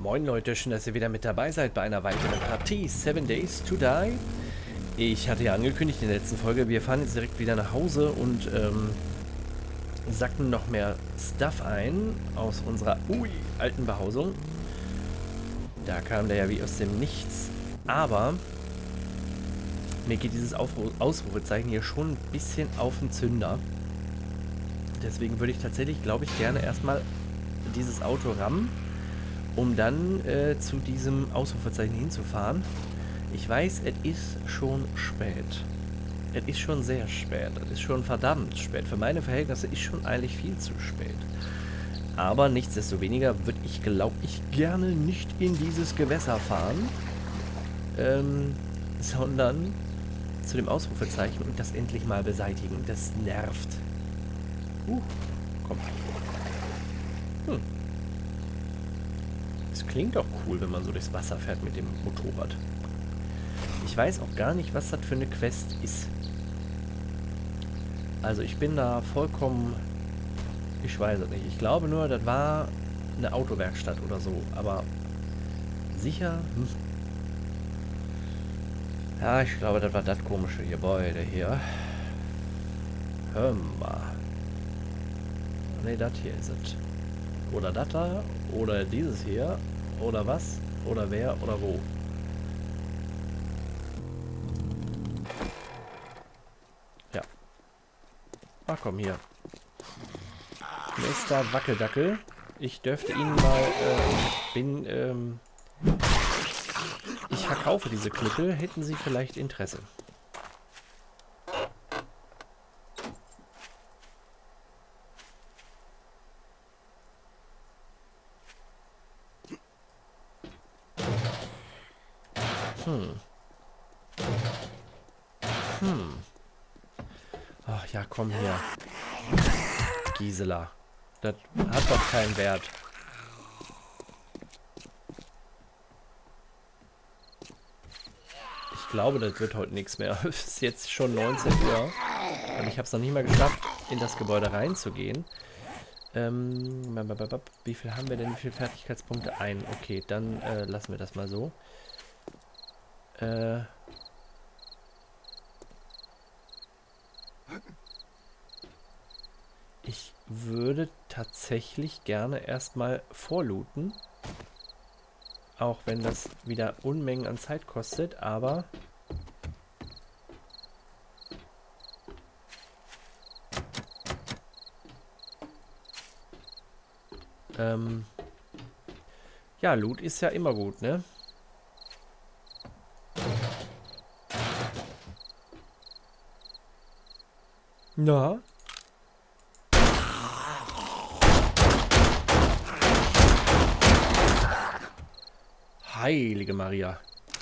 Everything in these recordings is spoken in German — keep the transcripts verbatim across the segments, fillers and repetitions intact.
Moin Leute, schön, dass ihr wieder mit dabei seid bei einer weiteren Partie Seven Days to Die. Ich hatte ja angekündigt in der letzten Folge, wir fahren jetzt direkt wieder nach Hause und ähm, sacken noch mehr Stuff ein aus unserer ui, alten Behausung. Da kam der ja wie aus dem Nichts. Aber mir geht dieses Aufru Ausrufezeichen hier schon ein bisschen auf den Zünder. Deswegen würde ich tatsächlich, glaube ich, gerne erstmal dieses Auto rammen, um dann äh, zu diesem Ausrufezeichen hinzufahren. Ich weiß, es ist schon spät. Es ist schon sehr spät. Es ist schon verdammt spät. Für meine Verhältnisse ist schon eigentlich viel zu spät. Aber nichtsdestoweniger würde ich, glaube ich, gerne nicht in dieses Gewässer fahren, ähm, sondern zu dem Ausrufezeichen und das endlich mal beseitigen. Das nervt. Uh, komm. Hm. Das klingt auch cool, wenn man so durchs Wasser fährt mit dem Motorrad. Ich weiß auch gar nicht, was das für eine Quest ist. Also ich bin da vollkommen... Ich weiß es nicht. Ich glaube nur, das war eine Autowerkstatt oder so. Aber sicher... Hm. Ja, ich glaube, das war das komische Gebäude hier. Hör mal. Ne, das hier ist es. Oder das da. Oder dieses hier. Oder was. Oder wer. Oder wo. Ja. Ach komm, hier. Mister Wackeldackel. Ich dürfte Ihnen mal... Äh, bin... Ähm, ich verkaufe diese Knüppel. Hätten Sie vielleicht Interesse? Hm. Hm. Ach ja, komm her. Gisela. Das hat doch keinen Wert. Ich glaube, das wird heute nichts mehr. Es ist jetzt schon neunzehn Uhr. Und ich habe es noch nicht mal geschafft, in das Gebäude reinzugehen. Ähm, wie viel haben wir denn? Wie viele Fertigkeitspunkte? Ein. Okay, dann äh, lassen wir das mal so. Äh... Ich würde tatsächlich gerne erstmal vorlooten. Auch wenn das wieder Unmengen an Zeit kostet, aber... Ähm... Ja, Loot ist ja immer gut, ne? Na? Heilige Maria.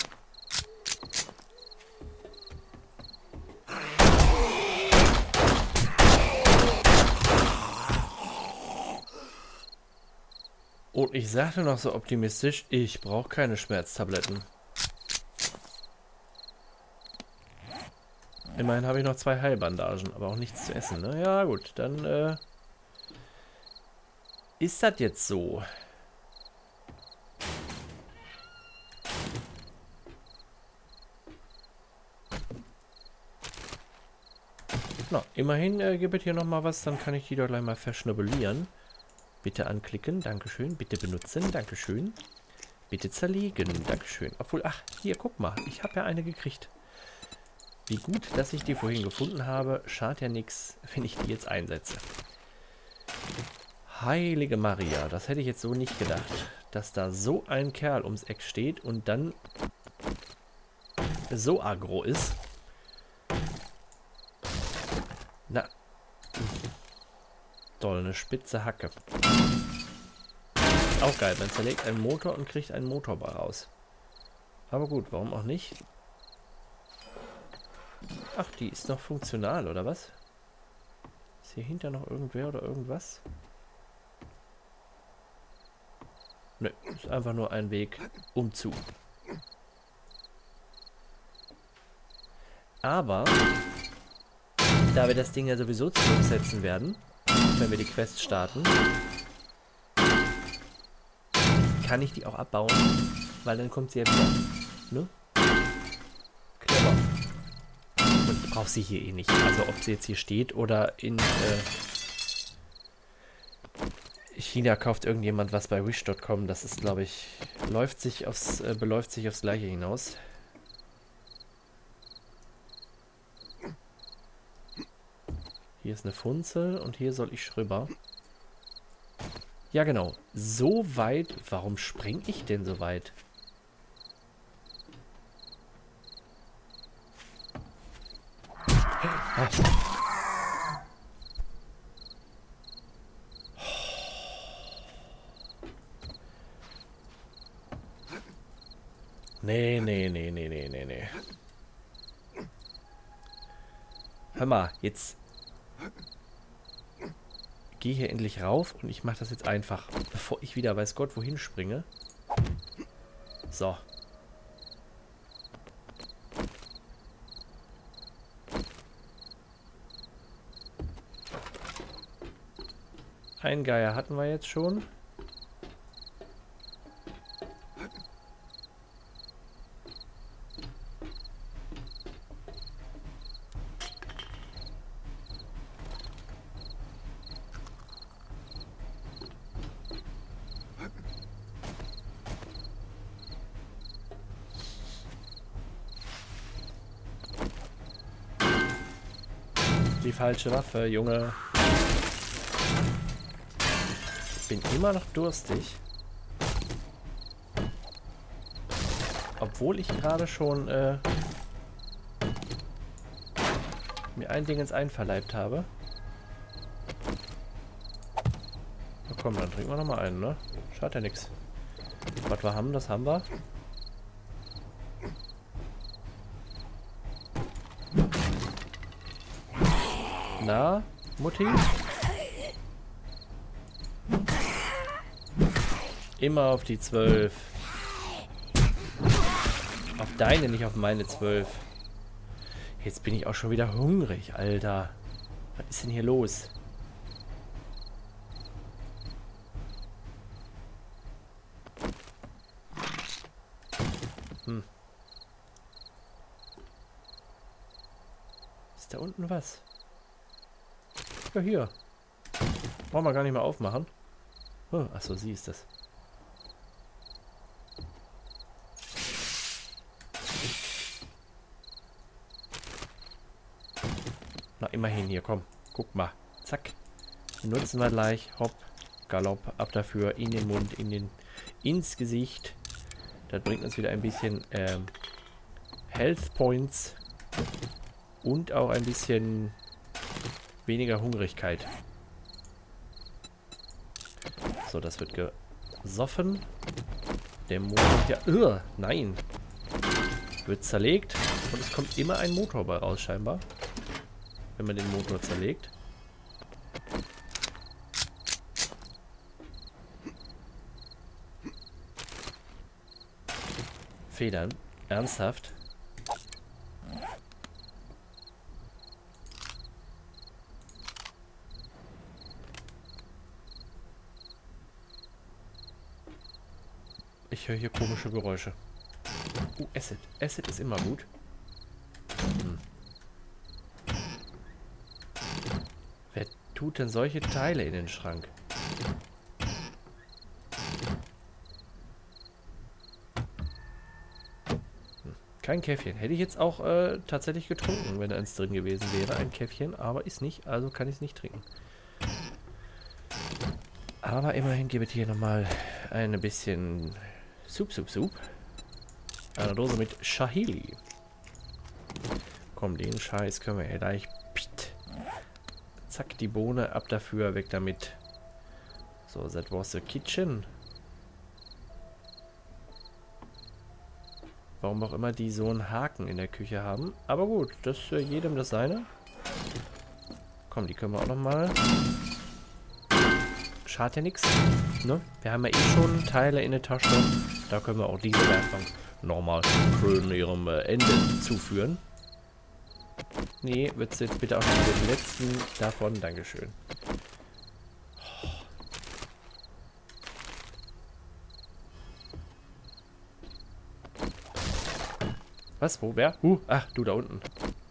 Und ich sagte noch so optimistisch, ich brauche keine Schmerztabletten. Immerhin habe ich noch zwei Heilbandagen, aber auch nichts zu essen, ne? Ja gut, dann äh, ist das jetzt so. Na, immerhin äh, gibt es hier nochmal was, dann kann ich die doch gleich mal verschnabelieren. Bitte anklicken, Dankeschön. Bitte benutzen, Dankeschön. Bitte zerlegen, Dankeschön. Obwohl, ach, hier, guck mal, ich habe ja eine gekriegt. Wie gut, dass ich die vorhin gefunden habe. Schadet ja nichts, wenn ich die jetzt einsetze. Heilige Maria, das hätte ich jetzt so nicht gedacht, dass da so ein Kerl ums Eck steht und dann so aggro ist. Na. Toll, eine spitze Hacke. Auch geil, man zerlegt einen Motor und kriegt einen Motorball raus. Aber gut, warum auch nicht? Ach, die ist noch funktional, oder was? Ist hier hinter noch irgendwer oder irgendwas? Ne, ist einfach nur ein Weg umzu. Aber, da wir das Ding ja sowieso zurücksetzen werden, wenn wir die Quest starten, kann ich die auch abbauen, weil dann kommt sie ja wieder. Ne? Clever. Und ich brauche sie hier eh nicht. Also ob sie jetzt hier steht oder in äh, China kauft irgendjemand was bei wish Punkt com. Das ist, glaube ich, läuft sich aufs, äh, beläuft sich aufs Gleiche hinaus. Hier ist eine Funzel und hier soll ich rüber. Ja, genau. So weit. Warum springe ich denn so weit? Ah. Nee, nee, nee, nee, nee, nee, nee. Hör mal, jetzt geh hier endlich rauf und ich mache das jetzt einfach, bevor ich wieder weiß Gott wohin springe. So. Ein Geier hatten wir jetzt schon. Die falsche Waffe, Junge. Ich bin immer noch durstig. Obwohl ich gerade schon äh, mir ein Ding ins Ein verleibt habe. Na komm, dann trinken wir nochmal einen, ne? Schadet ja nichts. Was wir haben, das haben wir. Na, Mutti? Immer auf die zwölf. Auf deine, nicht auf meine zwölf. Jetzt bin ich auch schon wieder hungrig, Alter. Was ist denn hier los? Hm. Ist da unten was? Ja, hier. Brauchen wir gar nicht mehr aufmachen. Oh, achso, sie ist das. Na, immerhin hier, komm. Guck mal. Zack. Nutzen wir gleich. Hopp. Galopp. Ab dafür. In den Mund. In den, ins Gesicht. Das bringt uns wieder ein bisschen ähm, Health Points. Und auch ein bisschen weniger Hungrigkeit. So, das wird gesoffen. Der Motor... Ja, uh, nein. Wird zerlegt. Und es kommt immer ein Motor bei raus, scheinbar. Wenn man den Motor zerlegt. Federn. Ernsthaft? Ich höre hier komische Geräusche. Uh, Acid. Acid ist immer gut. Hm. Wer tut denn solche Teile in den Schrank? Hm. Kein Käffchen. Hätte ich jetzt auch äh, tatsächlich getrunken, wenn eins drin gewesen wäre. Ein Käffchen, aber ist nicht, also kann ich es nicht trinken. Aber immerhin gebe ich hier nochmal ein bisschen Soup, Soup, Soup. Eine Dose mit Shahili. Komm, den Scheiß können wir ja gleich. Pit. Zack, die Bohne ab dafür, weg damit. So, that was the kitchen. Warum auch immer die so einen Haken in der Küche haben. Aber gut, das ist äh, jedem das seine. Komm, die können wir auch nochmal. Schadet ja nichts. Ne? Wir haben ja eh schon Teile in der Tasche. Da können wir auch diese Werkbank nochmal schön ihrem äh, Ende zuführen. Nee, würdest du jetzt bitte auch noch den letzten davon? Dankeschön. Was? Wo? Wer? Uh, ach, du da unten.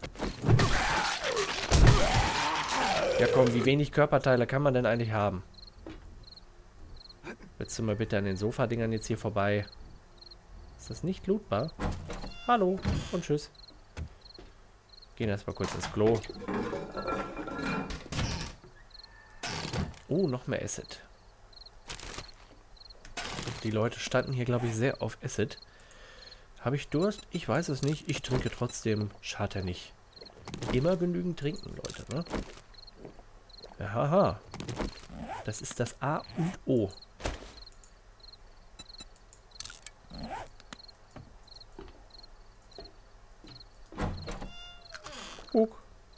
Ja komm, wie wenig Körperteile kann man denn eigentlich haben? Willst du mal bitte an den Sofa-Dingern jetzt hier vorbei? Ist das nicht lootbar? Hallo und tschüss. Gehen erstmal kurz ins Klo. Oh, noch mehr Acid. Die Leute standen hier, glaube ich, sehr auf Acid. Habe ich Durst? Ich weiß es nicht. Ich trinke trotzdem. Schadet ja nicht. Immer genügend trinken, Leute, ne? Haha. Das ist das A und O. Guck.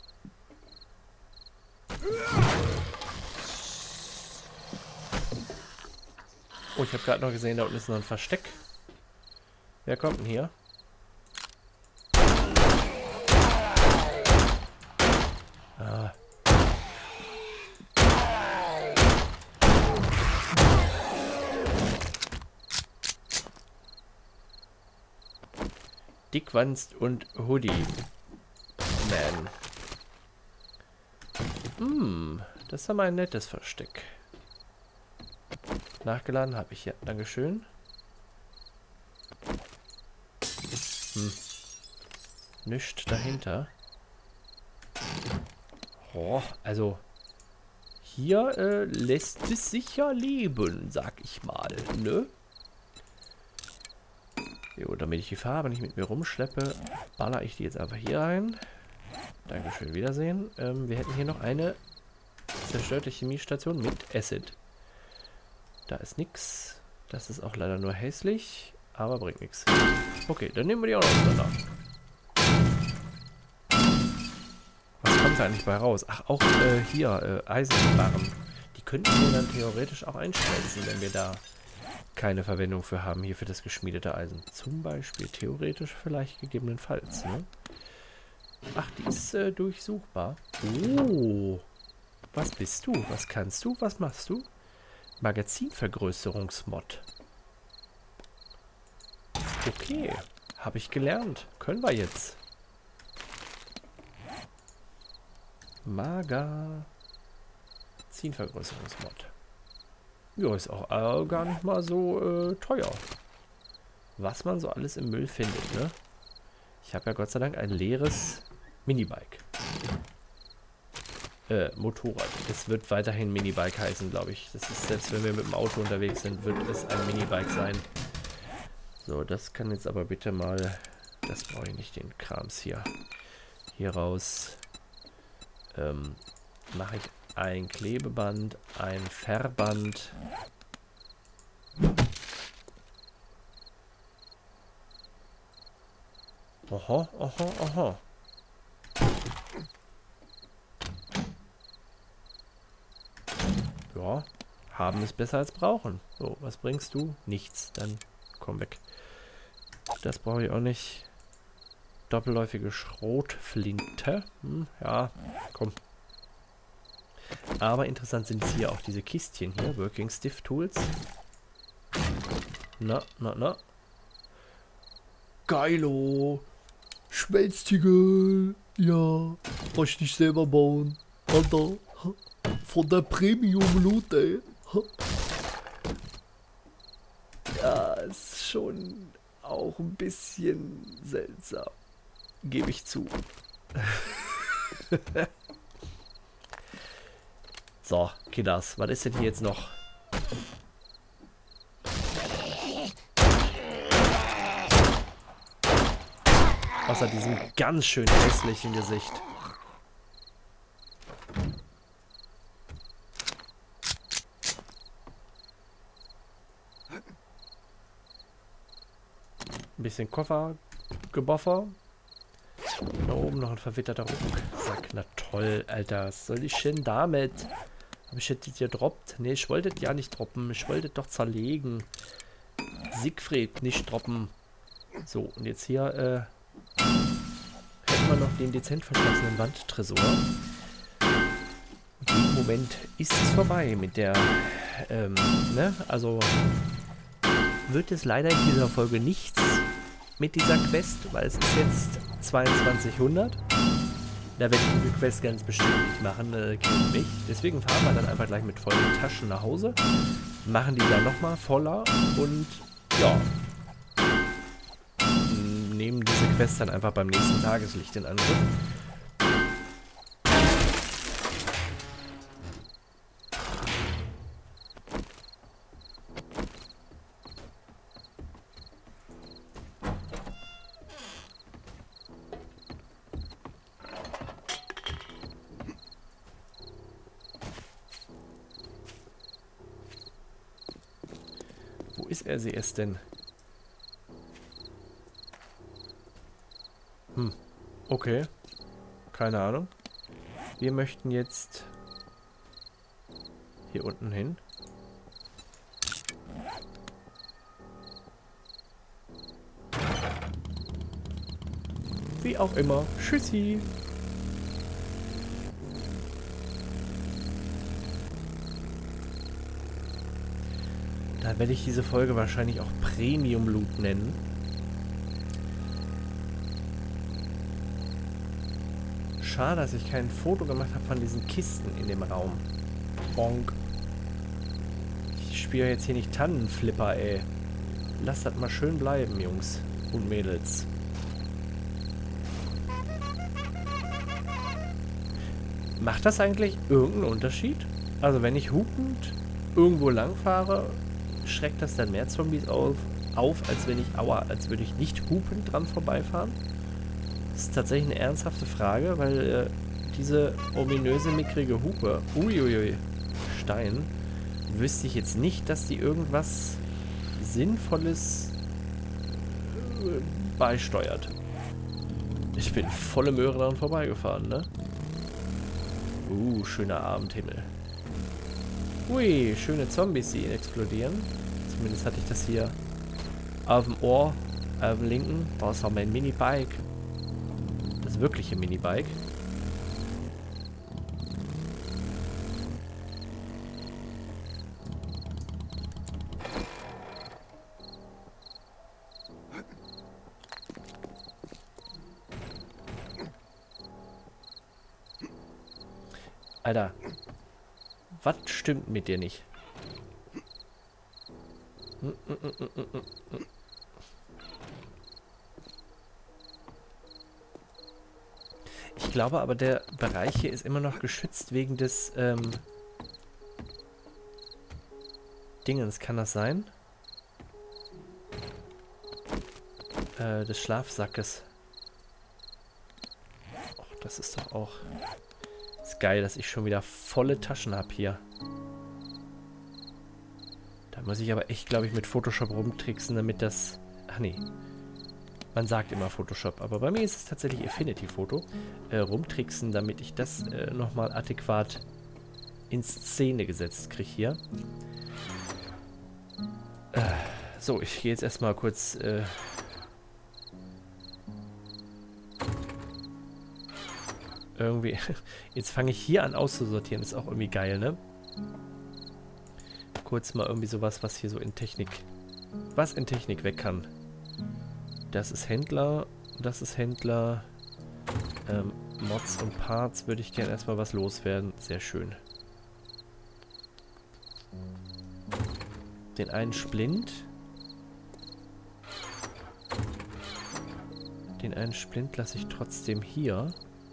Oh, ich habe gerade noch gesehen, da unten ist noch ein Versteck. Wer kommt denn hier? Ah. Dickwanst und Hoodie. Man. Hm, das ist aber ein nettes Versteck. Nachgeladen habe ich ja. Dankeschön. Hm. Nichts dahinter. Oh, also hier äh, lässt es sich ja leben, sag ich mal, ne? Jo, damit ich die Farbe nicht mit mir rumschleppe, baller ich die jetzt einfach hier rein. Dankeschön, Wiedersehen. Ähm, wir hätten hier noch eine zerstörte Chemiestation mit Acid. Da ist nichts. Das ist auch leider nur hässlich, aber bringt nichts. Okay, dann nehmen wir die auch noch auseinander. Was kommt da eigentlich bei raus? Ach, auch äh, hier, äh, Eisenbarren. Die könnten wir dann theoretisch auch einschmelzen, wenn wir da keine Verwendung für haben, hier für das geschmiedete Eisen. Zum Beispiel, theoretisch vielleicht gegebenenfalls, ne? Ach, die ist äh, durchsuchbar. Oh, was bist du? Was kannst du? Was machst du? Magazinvergrößerungsmod. Okay, habe ich gelernt. Können wir jetzt. Magazinvergrößerungsmod. Ja, ist auch äh, gar nicht mal so äh, teuer. Was man so alles im Müll findet, ne? Ich habe ja Gott sei Dank ein leeres Minibike. Äh, Motorrad. Es wird weiterhin Minibike heißen, glaube ich. Das ist, selbst wenn wir mit dem Auto unterwegs sind, wird es ein Minibike sein. So, das kann jetzt aber bitte mal... Das brauche ich nicht, den Krams hier. Hier raus. Ähm, mache ich ein Klebeband, ein Verband. Oho, oho, oho. Ja, haben ist besser als brauchen. So, was bringst du? Nichts, dann komm weg. Das brauche ich auch nicht. Doppelläufige Schrotflinte. Hm, ja, komm. Aber interessant sind hier auch diese Kistchen hier. Working Stiff Tools. Na, na, na. Geilo. Schmelztiegel. Ja. Brauch ich nicht selber bauen. Alter. Von der Premium Loot, ey. Ja, ist schon auch ein bisschen seltsam. Gebe ich zu. So, Kinders, was ist denn hier jetzt noch? Außer diesem ganz schön hässlichen Gesicht. Ein bisschen Koffergeboffer. Da oben noch ein verwitterter Rucksack. Na toll, Alter. Was soll ich denn damit? Habe ich jetzt hier droppt? Ne, ich wollte ja nicht droppen. Ich wollte doch zerlegen. Siegfried, nicht droppen. So, und jetzt hier äh, hätten wir noch den dezent verschlossenen Wandtresor. Und im Moment ist es vorbei mit der, ähm, ne? Also wird es leider in dieser Folge nichts mit dieser Quest, weil es ist jetzt zweiundzwanzighundert. Da werde ich diese Quest ganz bestimmt nicht machen, äh, gegen mich. Deswegen fahren wir dann einfach gleich mit vollen Taschen nach Hause, machen die dann nochmal voller und ja, nehmen diese Quest dann einfach beim nächsten Tageslicht in Angriff. Wo ist er sie es denn? Hm, okay. Keine Ahnung. Wir möchten jetzt hier unten hin. Wie auch immer. Tschüssi. Da werde ich diese Folge wahrscheinlich auch Premium Loot nennen. Schade, dass ich kein Foto gemacht habe von diesen Kisten in dem Raum. Bonk. Ich spiele jetzt hier nicht Tannenflipper, ey. Lasst das mal schön bleiben, Jungs und Mädels. Macht das eigentlich irgendeinen Unterschied? Also wenn ich hupend irgendwo lang fahre, schreckt das dann mehr Zombies auf, auf als wenn ich, aua, als würde ich nicht hupend dran vorbeifahren? Das ist tatsächlich eine ernsthafte Frage, weil äh, diese ominöse, mickrige Hupe, uiuiui, Stein, wüsste ich jetzt nicht, dass die irgendwas Sinnvolles äh, beisteuert. Ich bin volle Möhre daran vorbeigefahren, ne? Uh, schöner Abendhimmel. Ui, schöne Zombies, die explodieren. Zumindest hatte ich das hier auf dem Ohr, auf dem linken. Da ist auch mein Minibike. Das wirkliche Minibike. Alter, was stimmt mit dir nicht? Hm, hm, hm, hm, hm, hm. Ich glaube aber, der Bereich hier ist immer noch geschützt wegen des ähm, Dingens. Kann das sein? Äh, des Schlafsackes. Och, das ist doch auch... Ist geil, dass ich schon wieder volle Taschen habe hier. Da muss ich aber echt, glaube ich, mit Photoshop rumtricksen, damit das... Ach nee. Man sagt immer Photoshop, aber bei mir ist es tatsächlich Affinity Photo. Äh, rumtricksen, damit ich das äh, nochmal adäquat in Szene gesetzt kriege hier. Äh, so, ich gehe jetzt erstmal kurz... Äh, irgendwie... Jetzt fange ich hier an auszusortieren. Ist auch irgendwie geil, ne? Kurz mal irgendwie sowas, was hier so in Technik... Was in Technik weg kann. Das ist Händler. Das ist Händler. Ähm, Mods und Parts würde ich gerne erstmal was loswerden. Sehr schön. Den einen Splint. Den einen Splint lasse ich trotzdem hier.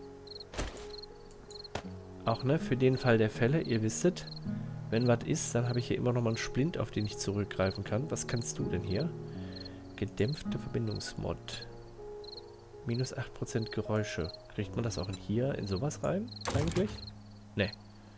Auch, ne, für den Fall der Fälle, ihr wisstet, wenn was ist, dann habe ich hier immer noch mal einen Splint, auf den ich zurückgreifen kann. Was kannst du denn hier? Gedämpfte Verbindungsmod. Minus acht Prozent Geräusche. Kriegt man das auch in hier, in sowas rein, eigentlich? Ne.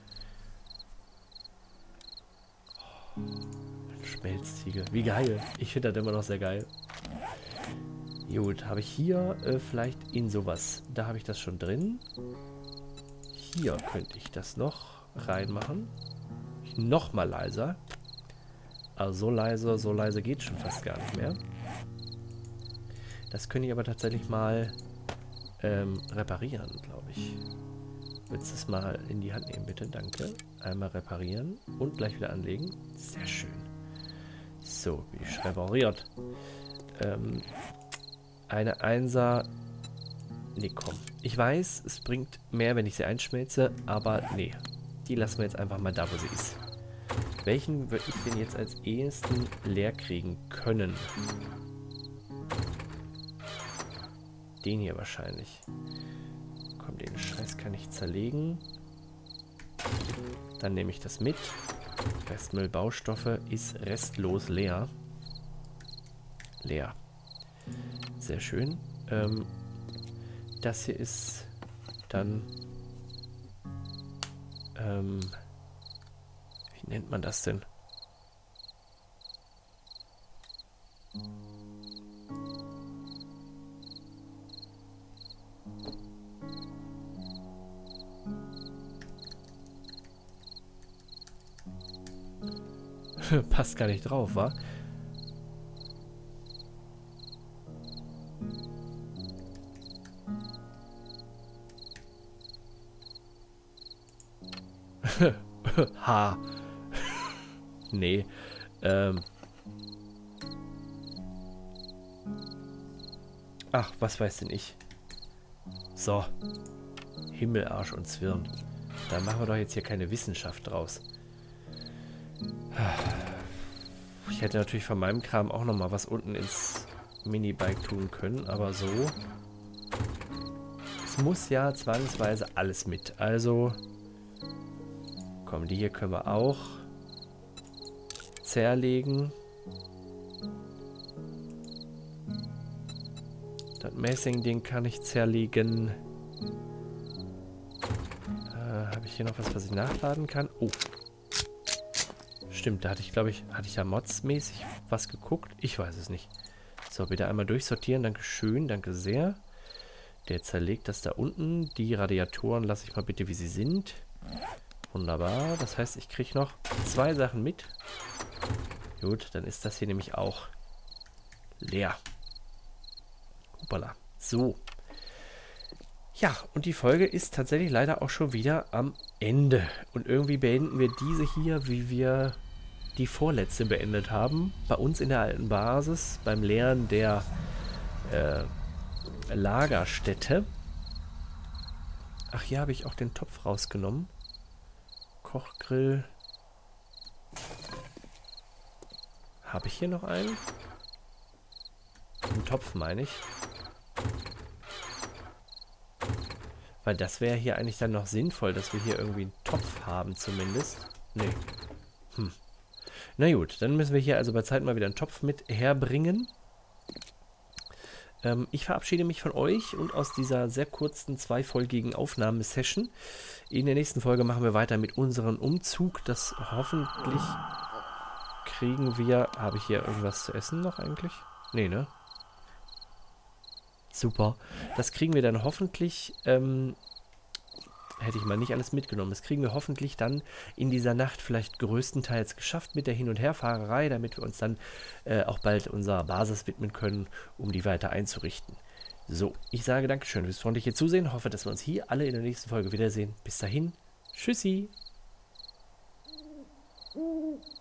Oh, Schmelztiegel. Wie geil. Ich finde das immer noch sehr geil. Gut, habe ich hier äh, vielleicht in sowas. Da habe ich das schon drin. Hier könnte ich das noch reinmachen. Noch mal leiser. Also so leise, so leise geht schon fast gar nicht mehr. Das könnte ich aber tatsächlich mal ähm, reparieren, glaube ich. Willst du es mal in die Hand nehmen, bitte? Danke. Einmal reparieren und gleich wieder anlegen. Sehr schön. So, bin ich repariert. Ähm, Eine Einser... Nee, komm. Ich weiß, es bringt mehr, wenn ich sie einschmelze, aber nee. Die lassen wir jetzt einfach mal da, wo sie ist. Welchen würde ich denn jetzt als ehesten leer kriegen können? Den hier wahrscheinlich. Komm, den Scheiß kann ich zerlegen. Dann nehme ich das mit. Restmüll Baustoffe ist restlos leer. Leer. Sehr schön. Ähm, das hier ist dann... Ähm, wie nennt man das denn? Passt gar nicht drauf, wa? Ha. Nee. Ähm. Ach, was weiß denn ich? So. Himmel, Arsch und Zwirn. Da machen wir doch jetzt hier keine Wissenschaft draus. Ich hätte natürlich von meinem Kram auch nochmal was unten ins Minibike tun können, aber so. Es muss ja zwangsweise alles mit. Also, komm, die hier können wir auch zerlegen. Das Messing-Ding kann ich zerlegen. Äh, habe ich hier noch was, was ich nachladen kann? Oh. Stimmt, da hatte ich, glaube ich, hatte ich da modsmäßig was geguckt? Ich weiß es nicht. So, bitte einmal durchsortieren. Dankeschön, danke sehr. Der zerlegt das da unten. Die Radiatoren lasse ich mal bitte, wie sie sind. Wunderbar. Das heißt, ich kriege noch zwei Sachen mit. Gut, dann ist das hier nämlich auch leer. Hoppala. So. Ja, und die Folge ist tatsächlich leider auch schon wieder am Ende. Und irgendwie beenden wir diese hier, wie wir die vorletzte beendet haben. Bei uns in der alten Basis, beim Leeren der äh, Lagerstätte. Ach, hier habe ich auch den Topf rausgenommen. Kochgrill. Habe ich hier noch einen? Einen Topf, meine ich. Weil das wäre hier eigentlich dann noch sinnvoll, dass wir hier irgendwie einen Topf haben zumindest. Nee. Hm. Na gut, dann müssen wir hier also bei Zeit mal wieder einen Topf mit herbringen. Ähm, ich verabschiede mich von euch und aus dieser sehr kurzen zweifolgigen Aufnahmesession. In der nächsten Folge machen wir weiter mit unserem Umzug. Das hoffentlich kriegen wir... Habe ich hier irgendwas zu essen noch eigentlich? Nee, ne? Super. Das kriegen wir dann hoffentlich... Ähm, hätte ich mal nicht alles mitgenommen. Das kriegen wir hoffentlich dann in dieser Nacht vielleicht größtenteils geschafft mit der Hin- und Herfahrerei, damit wir uns dann äh, auch bald unserer Basis widmen können, um die weiter einzurichten. So, ich sage Dankeschön fürs freundliche Zusehen. Hoffe, dass wir uns hier alle in der nächsten Folge wiedersehen. Bis dahin. Tschüssi.